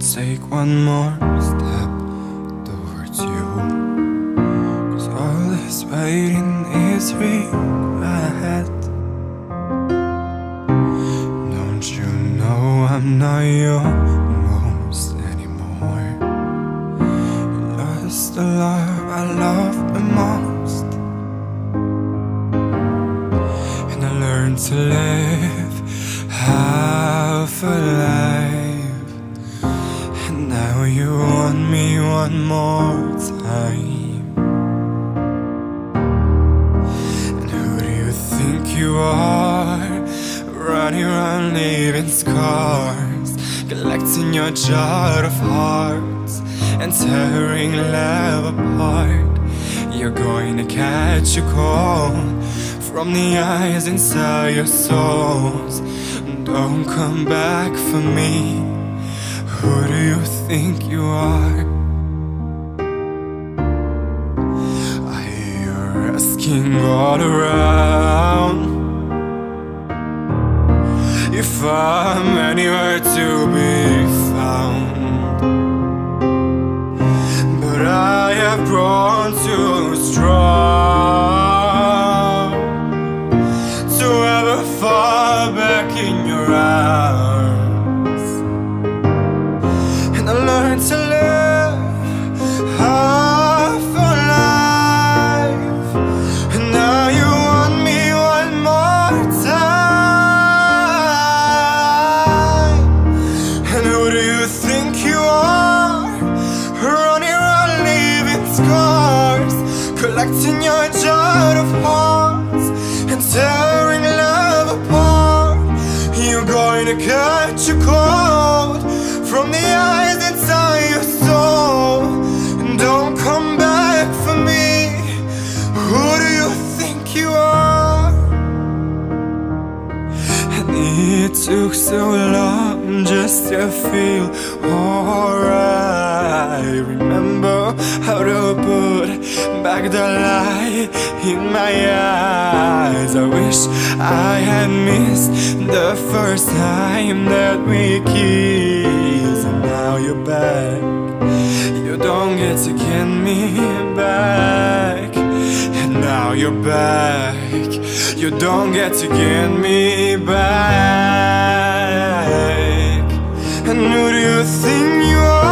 take one more step towards you, 'cause all this waiting is regret. Don't you know I'm not yours anymore? You lost the love I love the most, and I learned to live half a life. And now you want me one more time. And who do you think you are? Running around leaving scars, collecting your jar of hearts and tearing love apart. You're going to catch a cold from the eyes inside your souls. Don't come back for me. Who do you think you are? I hear you're asking all around if I'm anywhere to be found, but I have grown too strong to ever fall back in your arms. And I learned to live half a life, and now you want me one more time. And who do you think you are? Running around leaving scars, collecting your jar of hearts and tearing love apart. You're going to catch a cold from the eyes inside your soul, and don't come back for me. Who do you think you are? And it took so long just to feel alright. Remember how to put back the light in my eyes. I wish I had missed the first time that we kissed. And now you're back, you don't get to get me back. And now you're back, you don't get to get me back. And who do you think you are?